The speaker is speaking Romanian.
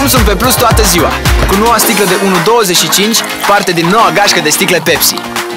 Consum pe Plus toată ziua, cu noua sticlă de 1,25, parte din noua gașcă de sticle Pepsi.